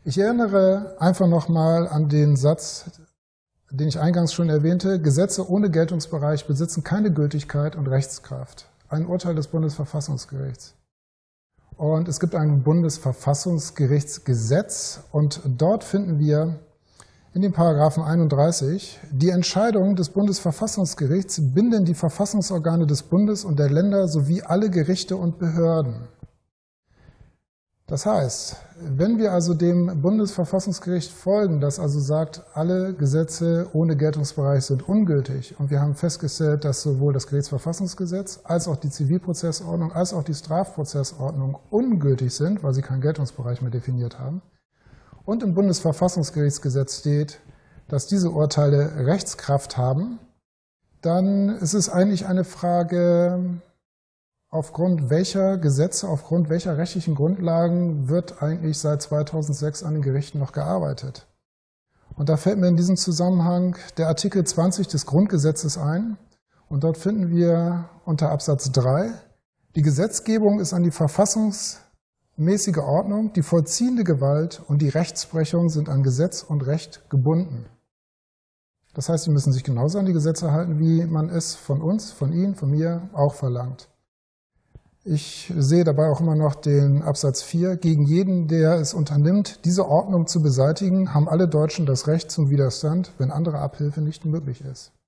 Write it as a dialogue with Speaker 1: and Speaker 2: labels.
Speaker 1: Ich erinnere einfach nochmal an den Satz, den ich eingangs schon erwähnte: Gesetze ohne Geltungsbereich besitzen keine Gültigkeit und Rechtskraft. Ein Urteil des Bundesverfassungsgerichts. Und es gibt ein Bundesverfassungsgerichtsgesetz und dort finden wir in dem Paragraphen 31, die Entscheidungen des Bundesverfassungsgerichts binden die Verfassungsorgane des Bundes und der Länder sowie alle Gerichte und Behörden. Das heißt, wenn wir also dem Bundesverfassungsgericht folgen, das also sagt, alle Gesetze ohne Geltungsbereich sind ungültig, und wir haben festgestellt, dass sowohl das Gerichtsverfassungsgesetz als auch die Zivilprozessordnung als auch die Strafprozessordnung ungültig sind, weil sie keinen Geltungsbereich mehr definiert haben, und im Bundesverfassungsgerichtsgesetz steht, dass diese Urteile Rechtskraft haben, dann ist es eigentlich eine Frage, aufgrund welcher Gesetze, aufgrund welcher rechtlichen Grundlagen wird eigentlich seit 2006 an den Gerichten noch gearbeitet. Und da fällt mir in diesem Zusammenhang der Artikel 20 des Grundgesetzes ein. Und dort finden wir unter Absatz 3, die Gesetzgebung ist an die verfassungsmäßige Ordnung, die vollziehende Gewalt und die Rechtsprechung sind an Gesetz und Recht gebunden. Das heißt, sie müssen sich genauso an die Gesetze halten, wie man es von uns, von Ihnen, von mir auch verlangt. Ich sehe dabei auch immer noch den Absatz 4. Gegen jeden, der es unternimmt, diese Ordnung zu beseitigen, haben alle Deutschen das Recht zum Widerstand, wenn andere Abhilfe nicht möglich ist.